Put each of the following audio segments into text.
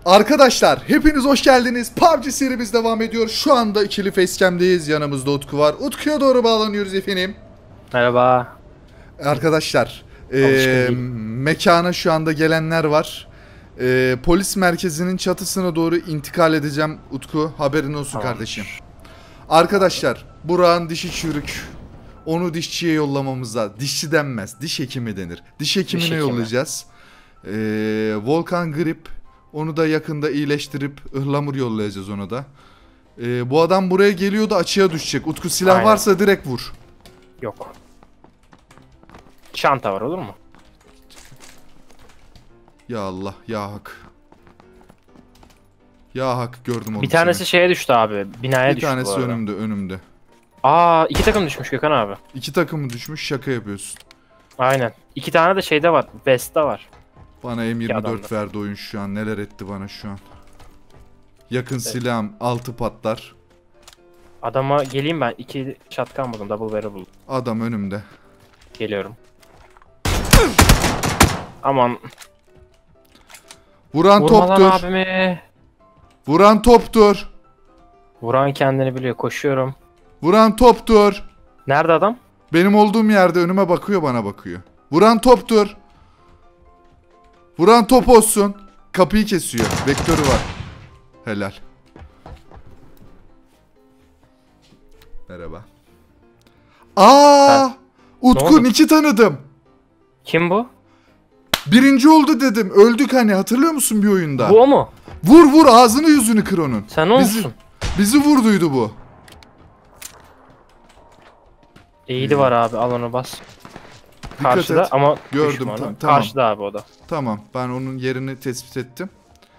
Arkadaşlar hepiniz hoş geldiniz. PUBG serimiz devam ediyor. Şu anda ikili facecam'deyiz. Yanımızda Utku var. Utku'ya doğru bağlanıyoruz efendim. Merhaba. Arkadaşlar mekana şu anda gelenler var. Polis merkezinin çatısına doğru intikal edeceğim Utku. Haberin olsun Tamam. kardeşim. Arkadaşlar Burak'ın dişi çürük. Onu dişçiye yollamamıza, dişçi denmez, diş hekimi denir. Diş hekimine hekimi. yollayacağız. Volkan grip. Onu da yakında iyileştirip ıhlamur yollayacağız ona da. Bu adam buraya geliyordu, açığa düşecek. Utku silah Aynen. varsa direkt vur. Yok. Çanta var, olur mu? Ya Allah, ya hak. Ya hak, gördüm onu. Bir tanesi şeye düştü abi. Binaya Bir düştü tanesi bu arada. önümde. Aa, iki takım düşmüş Gökhan abi. İki takımı düşmüş, şaka yapıyorsun. Aynen. İki tane de şeyde var. West'te var. Bana İki M24 adamda. verdi oyun şu an. Neler etti bana şu an. Yakın silahım 6 patlar. Adama geleyim ben. İki shotgun buldum. Double barrel buldum. Adam önümde. Geliyorum. Aman. Vuran Vurma lan toptur. abimi. Vuran toptur. Vuran kendini biliyor. Koşuyorum. Vuran toptur. Nerede adam? Benim olduğum yerde önüme bakıyor, bana bakıyor. Vuran toptur. Vuran top olsun. Kapıyı kesiyor. Vektörü var. Helal. Merhaba. Aa! Utku Nick'i tanıdım. Kim bu? Birinci oldu dedim. Öldük hani, hatırlıyor musun bir oyunda? Bu o mu? Vur ağzını yüzünü kır onun. Sen olmuşsun. Bizi vurduydu bu. İyiydi var abi. Al onu bas. Dikkat Karşıda et. ama Gördüm, düşmanı. tamam. Karşıda abi o da. Tamam, ben onun yerini tespit ettim.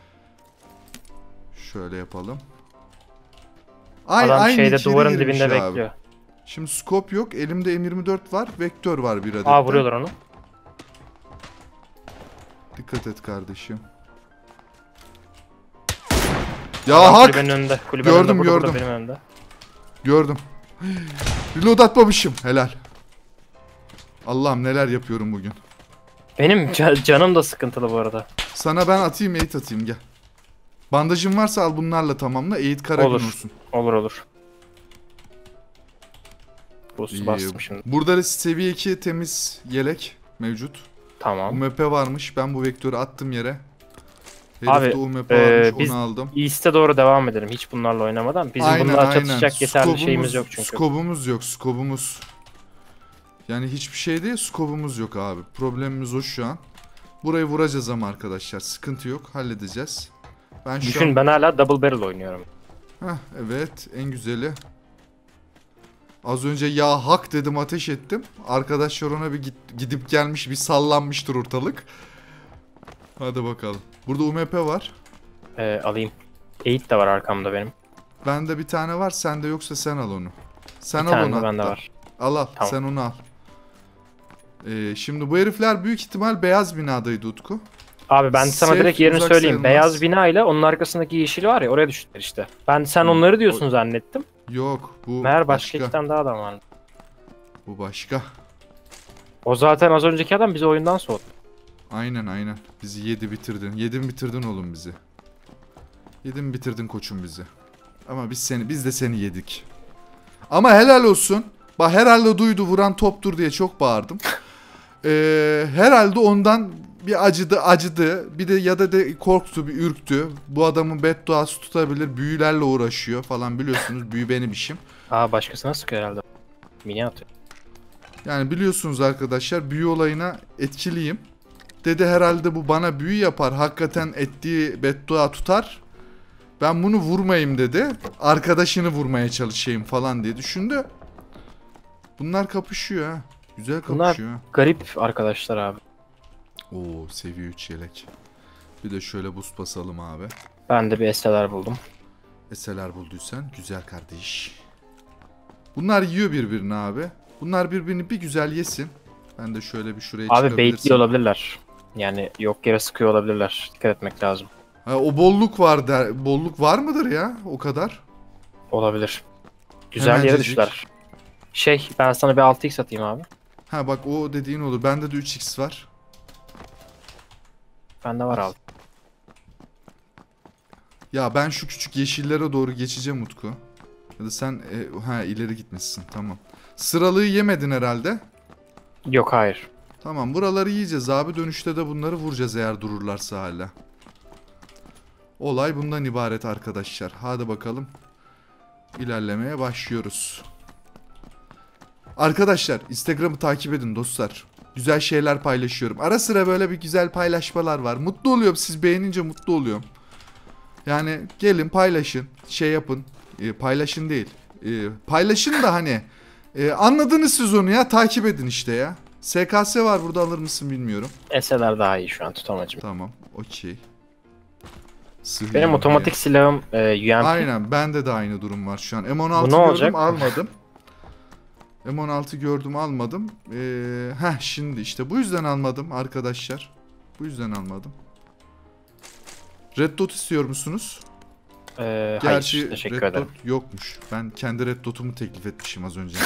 Şöyle yapalım. Adam şeyde içeri duvarın girmiş dibinde abi. bekliyor. Şimdi scope yok. Elimde M24 var. Vektör var bir adet. Aa, vuruyorlar onu. Dikkat et kardeşim. Ya Adam hak! kulübenin önünde. Kulübenin Gördüm, önünde, burada, gördüm. benim önümde. Gördüm. Reload atmamışım. Helal. Allah'ım neler yapıyorum bugün. Benim canım da sıkıntılı bu arada. Sana ben atayım, eğit atayım, gel. Bandajın varsa al bunlarla tamamla. Eğit kara gün Olur. olsun. Olur. Boost İyi. bastım şimdi. Burada da seviye 2 temiz yelek mevcut. Tamam. UMP varmış. Ben bu vektörü attım yere. Abi, Herifte UMP varmış. biz onu aldım. East'e doğru devam edelim. Hiç bunlarla oynamadan. Bizim bunlarla çatışacak yeterli şeyimiz yok çünkü. Skobumuz yok. Skobumuz. Yani hiçbir şey değil. Skobumuz yok abi. Problemimiz o şu an. Burayı vuracağız ama arkadaşlar. Sıkıntı yok. Halledeceğiz. Ben şu Düşün, an... ben hala double barrel oynuyorum. Heh, evet. En güzeli. Az önce ya hak dedim, ateş ettim. Arkadaşlar ona bir gidip gelmiş, bir sallanmıştır ortalık. Hadi bakalım. Burada UMP var. Alayım. 8 de var arkamda benim. Bende bir tane var. Sende yoksa sen al onu. Sen Bir al tane onu de bende hatta. var. Al Tamam. sen onu al. Şimdi bu herifler büyük ihtimal beyaz binadaydı Utku. Abi ben sana Safe, direkt yerini uzak söyleyeyim. sayılmaz. Beyaz bina ile onun arkasındaki yeşil var ya, oraya düştüler işte. Sen onları diyorsun zannettim. Yok, bu Meğer başka iki tane daha adam var. Bu başka. O zaten az önceki adam bizi oyundan soğuttu. Aynen. Bizi yedi bitirdin. Yedin bitirdin oğlum bizi. Yedin bitirdin koçum bizi. Ama biz de seni yedik. Ama helal olsun. Bak, herhalde duydu, vuran toptur diye çok bağırdım. Herhalde ondan bir acıdı. Bir de ya da korktu, bir ürktü. Bu adamın bedduası tutabilir. Büyülerle uğraşıyor falan, biliyorsunuz. Büyü benim işim. Aa, başkasına sıkıyor herhalde. Mini atıyor. Yani biliyorsunuz arkadaşlar, büyü olayına etkiliyim. Dedi herhalde bu bana büyü yapar. Hakikaten ettiği beddua tutar. Ben bunu vurmayayım dedi. Arkadaşını vurmaya çalışayım falan diye düşündü. Bunlar kapışıyor ha. Güzel kapışıyor. Bunlar garip arkadaşlar abi. Oo, seviye 3 yelek. Bir de şöyle boost basalım abi. Ben de bir SLR buldum. Eseler bulduysan güzel kardeş. Bunlar yiyor birbirini abi. Bunlar birbirini bir güzel yesin. Ben de şöyle bir şuraya Abi çıkabilirsem. baitli olabilirler. Yani yok yere sıkıyor olabilirler. Dikkat etmek lazım. Ha, o bolluk var der. Bolluk var mıdır ya? O kadar. Olabilir. Güzel Hemencecik. yere düştüler. Ben sana bir 6x atayım abi. Ha bak, o dediğin olur. Bende de 3x var. Bende var abi. Ya ben şu küçük yeşillere doğru geçeceğim Utku. Ya da sen ileri gitmişsin, tamam. Sıralığı yemedin herhalde. Yok, hayır. Tamam, buraları yiyeceğiz abi, dönüşte de bunları vuracağız eğer dururlarsa hala. Olay bundan ibaret arkadaşlar. Hadi bakalım. İlerlemeye başlıyoruz. Arkadaşlar Instagram'ı takip edin dostlar. Güzel şeyler paylaşıyorum. Ara sıra böyle bir güzel paylaşmalar var. Mutlu oluyorum, siz beğenince mutlu oluyorum. Yani gelin paylaşın, şey yapın. Paylaşın değil. Paylaşın da hani anladınız siz onu ya, takip edin işte ya. SKS var burada, alır mısın bilmiyorum. Eseler daha iyi şu an, tutamacım. Tamam, okey. Benim otomatik silahım UMP. Aynen, bende de aynı durum var şu an. M16 Bu ne gördüm olacak? almadım. M16 gördüm almadım. Şimdi işte bu yüzden almadım arkadaşlar. Bu yüzden almadım. Red Dot istiyor musunuz? Gerçi Hayır, teşekkür Red ederim. Dot yokmuş. Ben kendi Red Dot'umu teklif etmişim az önce.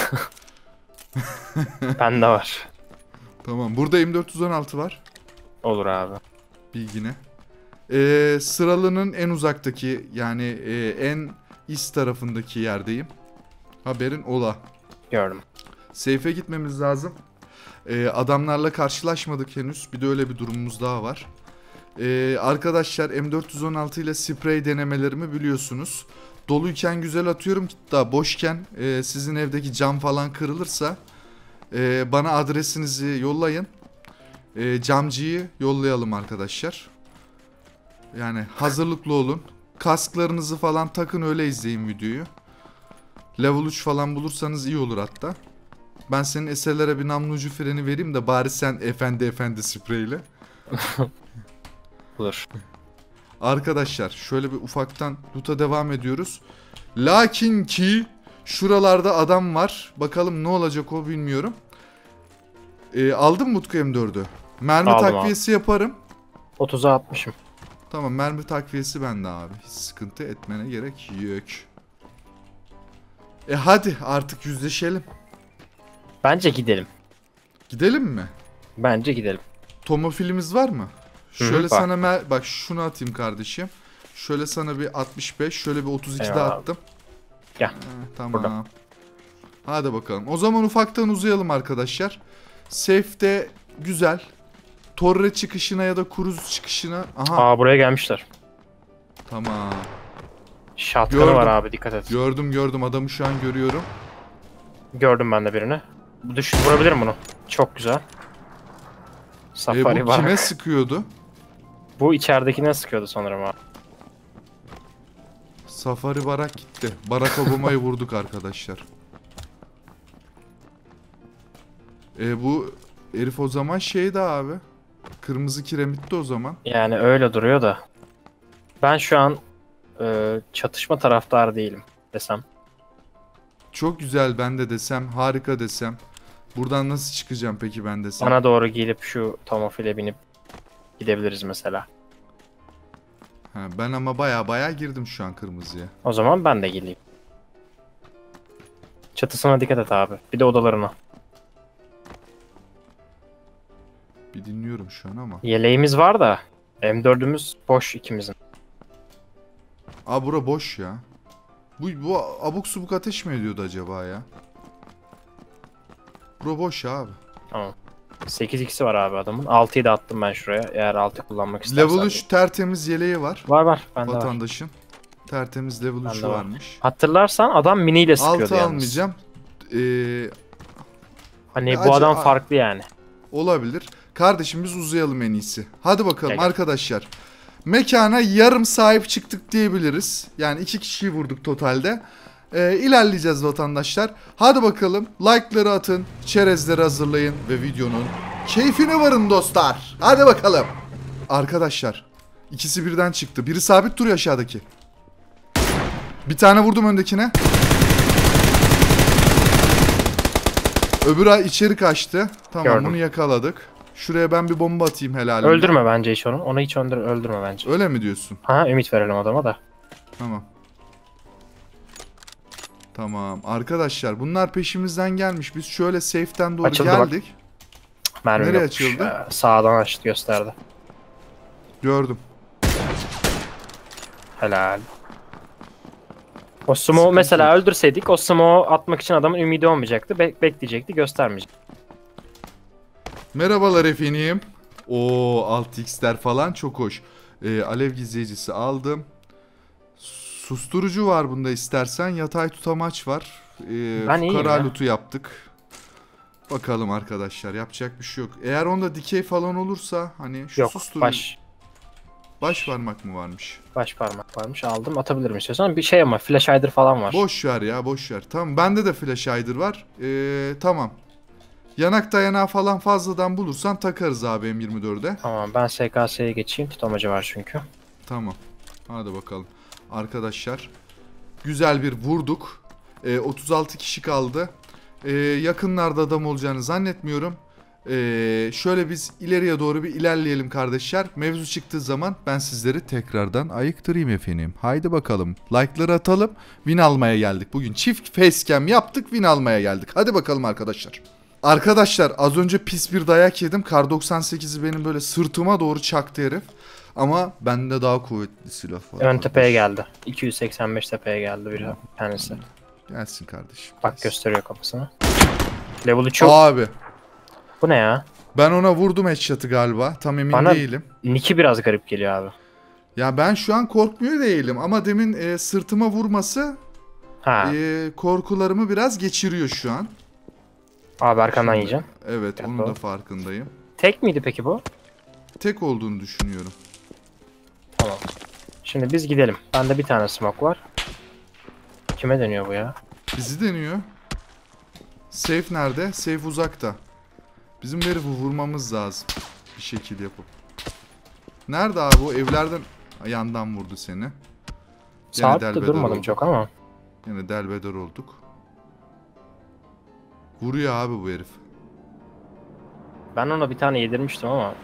Bende var. Tamam, burada M416 var. Olur abi. Bilgine. Sıralının en uzaktaki, yani en üst tarafındaki yerdeyim. Haberin ola. Gördüm. Safe'e gitmemiz lazım. Adamlarla karşılaşmadık henüz. Bir de öyle bir durumumuz daha var. Arkadaşlar M416 ile sprey denemelerimi biliyorsunuz. Doluyken güzel atıyorum. Daha boşken sizin evdeki cam falan kırılırsa bana adresinizi yollayın. Camcıyı yollayalım arkadaşlar. Yani hazırlıklı olun. Kasklarınızı falan takın, öyle izleyin videoyu. Level 3 falan bulursanız iyi olur hatta. Ben senin eserlere bir namlu ucu freni vereyim de bari sen efendi spreyle. Olur. Arkadaşlar şöyle bir ufaktan loot'a devam ediyoruz. Lakin ki şuralarda adam var. Bakalım ne olacak o, bilmiyorum. Aldın mı Utku M4'ü? Mermi Aldım takviyesi yaparım. 30'a atmışım. Tamam, mermi takviyesi bende abi. Hiç sıkıntı etmene gerek yok. Hadi artık yüzleşelim. Bence gidelim. Gidelim mi? Bence gidelim. Tomofilimiz var mı? Hı hı, Şöyle var. sana bak şunu atayım kardeşim. Şöyle sana bir 65, şöyle bir 32 de Eyvallah. attım. Gel. Tamam. Burada. Hadi bakalım. O zaman ufaktan uzayalım arkadaşlar. Safe'de güzel. Torre çıkışına ya da kruz çıkışına. Aha. Buraya gelmişler. Tamam. Shotgun'ı Gördüm. var abi, dikkat et. Gördüm adamı şu an görüyorum. Gördüm ben de birini. Vurabilirim bunu. Çok güzel. Safari Bu var. kime sıkıyordu? Bu içeridekine sıkıyordu sanırım abi. Safari Barak gitti. Barack Obama'yı vurduk arkadaşlar. Bu herif o zaman şeydi abi. Kırmızı kiremitti o zaman. Yani öyle duruyor da. Ben şu an çatışma taraftarı değilim desem. Çok güzel ben de desem, harika desem. Buradan nasıl çıkacağım peki ben desem? Bana doğru gelip şu tomofile binip gidebiliriz mesela. Ben ama baya girdim şu an kırmızıya. O zaman ben de geleyim. Çatısına dikkat et abi. Bir de odalarına. Bir dinliyorum şu an ama. Yeleğimiz var da M4'ümüz boş ikimizin. Bura boş ya. Bu abuk subuk ateş mi ediyordu acaba ya? Bura boş abi. Tamam. 8x'i var abi adamın. 6'yı da attım ben şuraya. Eğer 6 kullanmak istersen. Level 3 tertemiz yeleği var. Var. Bende var. Vatandaşın. Tertemiz level 3'ü Bende var. varmış. Hatırlarsan adam miniyle sıkıyordu 6 yalnız. almayacağım. Hani bu adam farklı yani. Olabilir. Kardeşim biz uzayalım en iyisi. Hadi bakalım Gel. arkadaşlar. Mekana yarım sahip çıktık diyebiliriz. Yani 2 kişiyi vurduk totalde. İlerleyeceğiz vatandaşlar. Hadi bakalım. Like'ları atın. Çerezleri hazırlayın. Ve videonun keyfine varın dostlar. Hadi bakalım. Arkadaşlar. İkisi birden çıktı. Biri sabit duruyor aşağıdaki. Bir tane vurdum öndekine. Öbürü içeri kaçtı. Tamam Gördüm. bunu yakaladık. Şuraya ben bir bomba atayım helalimle. Öldürme bence hiç onu. Onu hiç öldürme bence. Öyle mi diyorsun? Ümit verelim adama da. Tamam. Tamam. Arkadaşlar bunlar peşimizden gelmiş. Biz şöyle safe'ten doğru Açıldı bak. geldik. Mermi Nereye yokmuş. açıldı? Sağdan açtı gösterdi. Gördüm. Helal. O smoke'u Sıkıntı mesela yok. öldürseydik o smoke'u atmak için adamın ümidi olmayacaktı. Bekleyecekti, göstermeyecekti. Merhabalar efendim. O 6x'ler falan çok hoş. Alev gizleyicisi aldım. Susturucu var bunda istersen. Yatay tutamaç var. Ben iyiyim Fukara ya. lootu yaptık. Bakalım arkadaşlar, yapacak bir şey yok. Eğer onda dikey falan olursa hani şu Yok, susturucu... Baş parmak mı varmış? baş parmak varmış, aldım, atabilirim istiyorsan. Bir şey ama flash hider falan var. Boş ver ya, boş ver. Tamam, bende de flash hider var. Tamam. Yanak dayanağı falan fazladan bulursan takarız abi M24'e. Tamam, ben SKS'ye geçeyim, tutamacı var çünkü. Tamam. Hadi bakalım. Arkadaşlar güzel bir vurduk. 36 kişi kaldı. Yakınlarda adam olacağını zannetmiyorum. Şöyle biz ileriye doğru bir ilerleyelim kardeşler. Mevzu çıktığı zaman ben sizleri tekrardan ayıktırayım efendim. Haydi bakalım. Like'ları atalım. Win almaya geldik. Bugün çift facecam yaptık. Win almaya geldik. Hadi bakalım arkadaşlar. Arkadaşlar az önce pis bir dayak yedim. Kar 98'i benim böyle sırtıma doğru çaktı herif. Ama bende daha kuvvetli silah var. Ön tepeye geldi. 285 tepeye geldi bir tanesi. Gelsin kardeşim. Bak, gelsin. gösteriyor kafasını. Level 3 yok. Abi Bu ne ya? ben ona vurdum headshot'ı galiba. Tam emin Bana değilim. Nick'i biraz garip geliyor abi. Ya ben şu an korkmuyor değilim ama demin sırtıma vurması Ha. korkularımı biraz geçiriyor şu an. Abi arkandan Şimdi, yiyeceğim. evet, Gel onun baba. da farkındayım. Tek miydi peki bu? Tek olduğunu düşünüyorum. Tamam. Şimdi biz gidelim. Bende bir tane smoke var. Kime dönüyor bu ya? Bizi deniyor. Safe nerede? Safe uzakta. Bizim herifi vurmamız lazım. Bir şekilde yapıp. Nerede abi o? Evlerden yandan vurdu seni. Saatte delbeder durmadım olduk. çok ama. Yine delbeder olduk. Vuruyor abi bu herif. Ben ona bir tane yedirmiştim ama.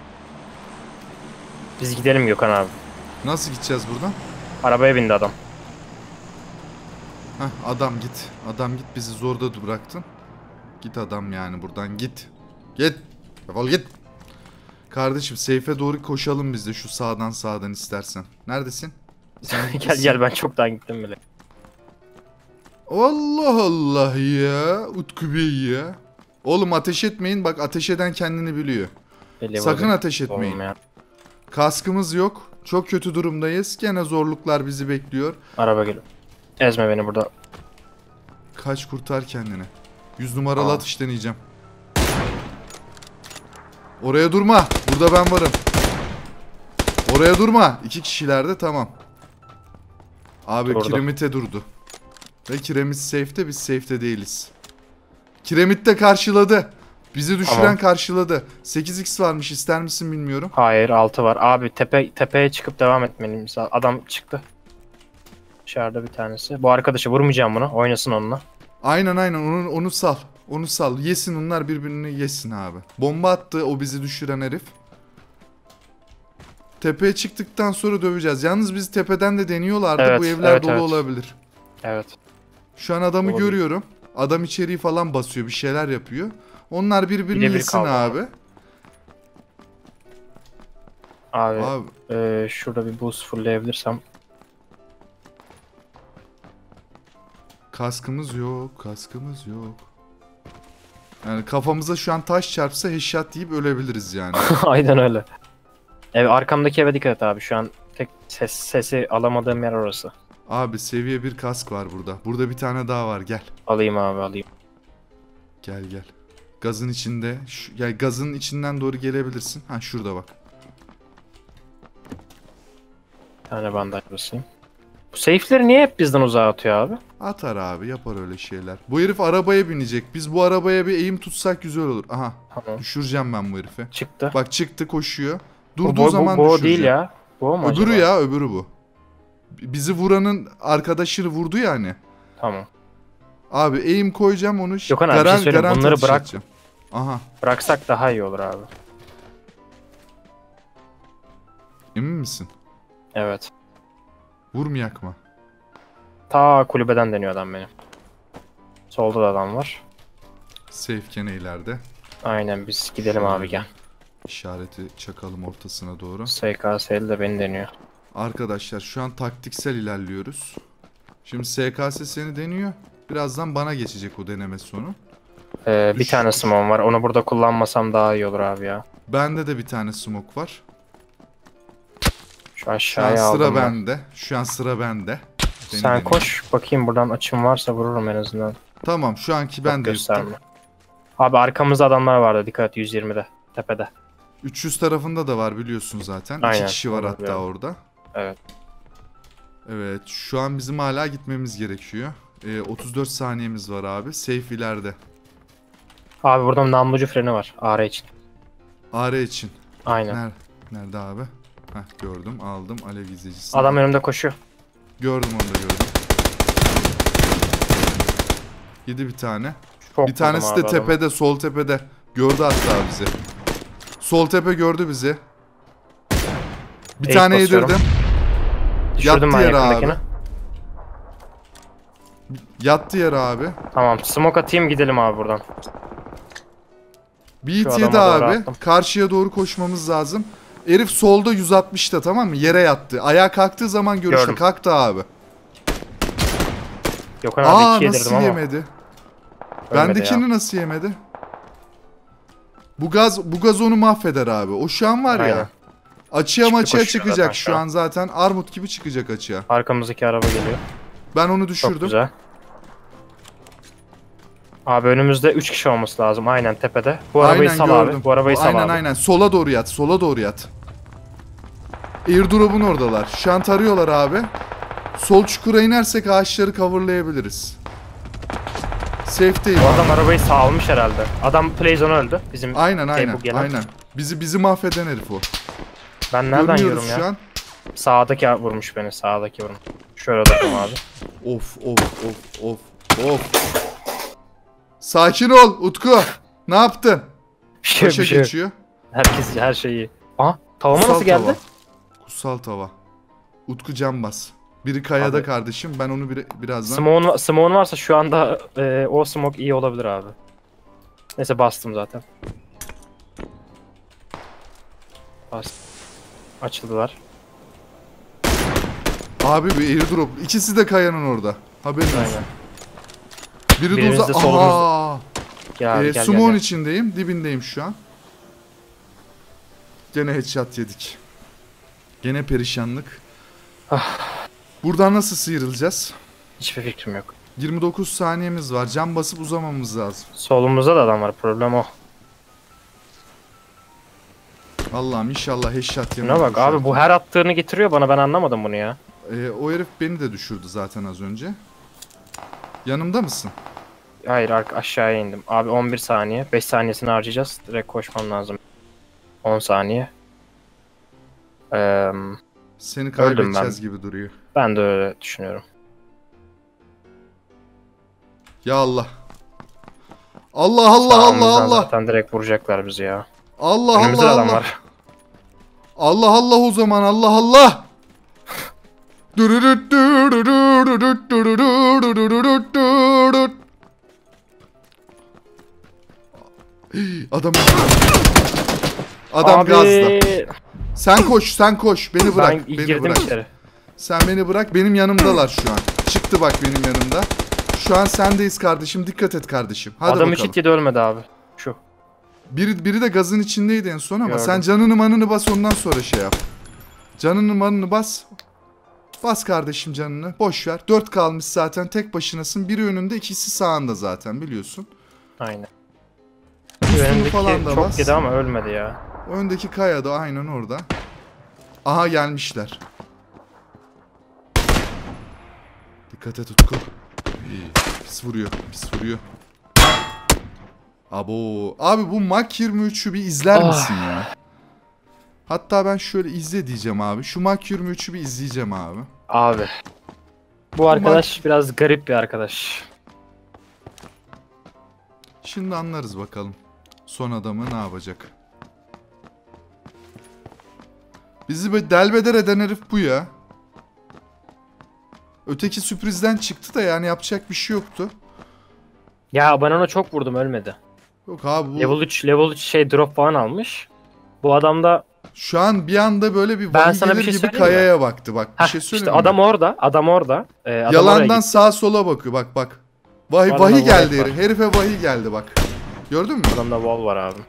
Biz gidelim Gökhan abi. Nasıl gideceğiz buradan? Arabaya bindi adam. Heh, adam git. Adam git, bizi zorda bıraktın. Git adam, yani buradan git. Git. Defol git. Kardeşim seyfe doğru koşalım biz de şu sağdan istersen. Neredesin? Sen Gel gel, ben çoktan gittim bile. Allah Allah ya. Utku Bey ya. Oğlum ateş etmeyin, bak ateş eden kendini biliyor. Sakın ateş etmeyin. Ya. Kaskımız yok. Çok kötü durumdayız. Gene zorluklar bizi bekliyor. Araba geliyor. Ezme beni burada. Kaç, kurtar kendini. 100 numaralı Tamam. atış deneyeceğim. Oraya durma. Burada ben varım. Oraya durma. 2 kişilerde, tamam. Abi Durdu. kiremite durdu. Ve kiremit safe'te, biz safe'te değiliz. Kiremit de karşıladı. Bizi düşüren Tamam. karşıladı. 8x varmış, ister misin bilmiyorum. Hayır, 6 var. Abi tepeye çıkıp devam etmeliyim. Adam çıktı. Dışarıda bir tanesi. Bu arkadaşı vurmayacağım bunu. Oynasın onunla. Aynen onu sal. Onu sal. Yesin onlar, birbirini yesin abi. Bomba attı o bizi düşüren herif. Tepeye çıktıktan sonra döveceğiz. Yalnız bizi tepeden de deniyorlardı. Evet, Bu evler evet, dolu evet. olabilir. Evet. Şu an adamı Olabilir. görüyorum. Adam içeriği falan basıyor. Bir şeyler yapıyor. Onlar birbirini Birebir yesin kaldı abi. Abi, Abi şurada bir boost fullleyebilirsem. kaskımız yok. Kaskımız yok. Yani kafamıza şu an taş çarpsa headshot deyip ölebiliriz yani. Aynen öyle. Arkamdaki eve dikkat et abi. Şu an tek sesi alamadığım yer orası. Abi seviye 1 kask var burada. Burada bir tane daha var, gel. Alayım abi, alayım. Gel gel. Gazın içinde. Ya gazın içinden doğru gelebilirsin. Ha şurada bak. Bir tane bandaj basayım. Bu safe'leri niye hep bizden uzağa atıyor abi? Atar abi, yapar öyle şeyler. Bu herif arabaya binecek. Biz bu arabaya bir eğim tutsak güzel olur. Aha, Tamam. düşüreceğim ben bu herifi. Çıktı. Bak çıktı, koşuyor. Bu Durduğu zaman bu o düşüreceğim. değil ya. Bu o mu Öbürü acaba? ya, öbürü bu. Bizi vuranın arkadaşını vurdu ya hani. Tamam. Abi eğim koyacağım onu. Gökhan abi, bir şey söyleyeyim. garanti Bunları atış bırak. atacağım. Aha. Bıraksak daha iyi olur abi. Emin misin? Evet. Vurmayak mı? Ta kulübeden deniyor adam benim. Solda da adam var. Safe gene ileride. Aynen, biz gidelim abi, gel. İşareti çakalım ortasına doğru. SKS'li de beni deniyor. Arkadaşlar şu an taktiksel ilerliyoruz. Şimdi SKS seni deniyor. Birazdan bana geçecek o deneme sonu. Bir tane smoke var. Onu burada kullanmasam daha iyi olur abi ya. Bende de bir tane smoke var. Şu Şu an aşağıya sıra aldım ben. bende. Şu an sıra bende. Beni Sen deniyor. koş. Bakayım buradan açım varsa vururum en azından. Tamam şu anki Çok ben de gösterme. yırttım. Abi arkamızda adamlar vardı. Dikkat 120'de. Tepede. 300 tarafında da var biliyorsun zaten. Aynen, 2 kişi var onu hatta biliyorum. orada. Evet. Evet şu an bizim hala gitmemiz gerekiyor. 34 saniyemiz var abi. Safe ileride. Abi burada namlucu freni var. AR için. AR için. Aynen. Nerede abi? Heh gördüm aldım alev izleyicisi. Adam önümde koşuyor. Gördüm onu da gördüm. Yedi bir tane. Çok Bir tanesi vurdum de abi adamı. tepede, sol tepede. Gördü hatta bizi. Sol tepe gördü bizi. Bir Ace tane basıyorum. yedirdim. Düşürdüm ben Yattı yere yakındakini. abi. Yattı yere abi. Tamam. Smoke atayım gidelim abi buradan. Bir Şu hit yedi adama doğru abi. attım. Karşıya doğru koşmamız lazım. Herif solda 160'ta tamam mı? Yere yattı. Ayağa kalktığı zaman görüşte. Gördüm. Kalktı abi. Gökhan abi Aa 2 nasıl yedirdim ama. yemedi? Ölmedi Bendekini ya. nasıl yemedi? Bu gaz onu mahveder abi. O şu an var ya. Aynen. Açığa Çıktı, maçığa koşuyor çıkacak zaten şu şu an an. zaten. Armut gibi çıkacak açığa. Arkamızdaki araba geliyor. Ben onu Çok düşürdüm. güzel. Abi önümüzde 3 kişi olması lazım. Aynen tepede. Bu arabayı Aynen sal gördüm. abi. Bu arabayı sal Aynen abi. aynen. Sola doğru yat. Sola doğru yat. Airdrop'un oradalar. Şu an tarıyorlar abi. Sol çukura inersek ağaçları coverlayabiliriz. Safe'deyim. Bu adam arabayı salmış herhalde. Adam Playzone öldü. Bizim Aynen aynen. bu gelen. Aynen. Bizi mahveden herif o. Ben nereden Görünüyoruz yiyorum şu ya? an. Sağdaki vurmuş beni. Sağdaki vurmuş. Şöyle bakayım abi. Of of of of of. Sakin ol Utku. Ne yaptın? Bir şey, Kaça bir şey. geçiyor? Herkes her şeyi. Aha tavama Kutsal nasıl geldi? tava. Kutsal tava. Utku cambaz. Biri kayada Abi. kardeşim. Ben onu birazdan... Smoke'un varsa şu anda o smoke iyi olabilir abi. Neyse bastım zaten. Bastım. Açıldılar. Abi bir airdrop. İkisi de kayanın orada. Haberin olsun. Aynen. Biri de Birimiz uzak. de solumuzda. Aha. Gel abi, gel Smoke'un gel. içindeyim. Dibindeyim şu an. Gene headshot yedik. Gene perişanlık. Buradan nasıl sıyrılacağız? Hiçbir fikrim yok. 29 saniyemiz var. Cam basıp uzamamız lazım. Solumuzda da adam var. Problem o. Allah'ım inşallah headshot Şuna yemeyiz. bak abi bu her attığını getiriyor bana, ben anlamadım bunu ya. O herif beni de düşürdü zaten az önce. Yanımda mısın? Hayır aşağıya indim. Abi 11 saniye. 5 saniyesini harcayacağız. Direkt koşmam lazım. 10 saniye. Seni Öldüm kaybedeceğiz gibi duruyor. Ben de öyle düşünüyorum. Ya Allah. Allah Allah Sağımızdan Allah Allah. zaten direkt vuracaklar bizi ya. Allah Önümüzde Allah adam Allah. var. Allah Allah o zaman Allah Allah. Adam Abi, gazda. Sen koş beni bırak. Ben Beni girdim bırak. içeri. Sen beni bırak. Benim yanımdalar şu an. Çıktı bak benim yanımda. Şu an sendeyiz kardeşim. Dikkat et kardeşim. Hadi Adam bakalım. hiç yedi ölmedi abi. Şu. Biri de gazın içindeydi en son ama Gördüm. sen canını manını bas ondan sonra şey yap. Canını manını bas. Bas kardeşim canını. Boş ver. 4 kalmış zaten. Tek başınasın. Biri önünde, ikisi sağında zaten biliyorsun. Aynen. Üstünü Önümdeki falan da çok bas. yedi ama ölmedi ya. Öndeki kaya da aynen orada. Aha gelmişler. Dikkat et Utku. Pis vuruyor. Pis vuruyor. Abo. Abi bu Mach 23'ü bir izler misin ya? Hatta ben şöyle izle diyeceğim abi. Şu Mach 23'ü bir izleyeceğim abi. Abi. Bu arkadaş biraz garip bir arkadaş. Şimdi anlarız bakalım. Son adamı ne yapacak? Bizi böyle delbeder eden herif bu ya. Öteki sürprizden çıktı da yani yapacak bir şey yoktu. Ya ben ona çok vurdum ölmedi. Yok abi bu... Level 3 şey drop falan almış. Bu adam da Şu an bir anda böyle bir Ben vahiy sana bir gelir şey gibi söyleyeyim mi? kayaya baktı bak. Bir Heh, şey işte söyleyeyim mi? adam orada. Adam orada. Adam oraya Yalandan gitti. sağa sola bakıyor bak bak. Vahiy, Adamda vahiy geldi wall var. herife vahiy geldi bak. Gördün mü? Adamda wall var abi.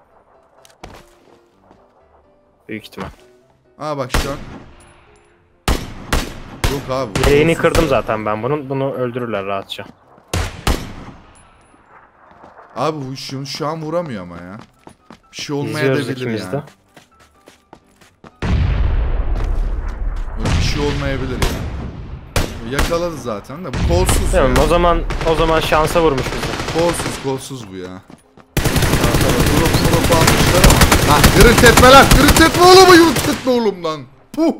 Büyük ihtimal. Aa bak şu an. Yok abi. Direğini kırdım zaten ben bunun. Bunu öldürürler rahatça. Abi bu şu an vuramıyor ama ya. Bir şey İzliyoruz olmayabilir ikimiz yani. de. Böyle bir şey olmayabilir yani. Yakaladı zaten de bu kolsuz Değil mi? ya. O zaman şansa vurmuş bizi. Kolsuz bu ya. Vurup almışlar ama. Lan gırınt etme lan. Gırınt etme oğlum. Yurt etme oğlum lan. Puh.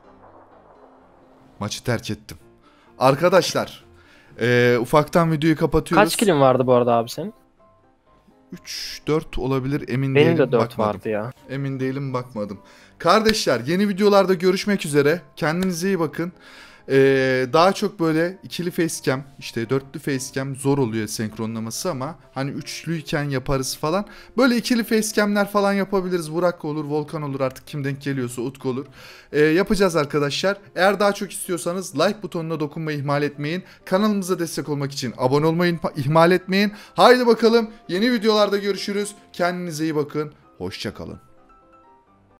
Maçı terk ettim. Arkadaşlar. Ufaktan videoyu kapatıyoruz. Kaç kilin vardı bu arada abi senin? 3-4 olabilir emin değilim. Benim de 4 bakmadım. vardı ya. Emin değilim bakmadım. Kardeşler yeni videolarda görüşmek üzere. Kendinize iyi bakın. Daha çok böyle ikili facecam işte dörtlü facecam zor oluyor senkronlaması ama hani üçlüyken yaparız falan. Böyle ikili facecamler falan yapabiliriz. Burak olur, Volkan olur artık kim denk geliyorsa Utku olur. Yapacağız arkadaşlar. Eğer daha çok istiyorsanız like butonuna dokunmayı ihmal etmeyin. Kanalımıza destek olmak için abone olmayı ihmal etmeyin. Haydi bakalım yeni videolarda görüşürüz. Kendinize iyi bakın. Hoşça kalın.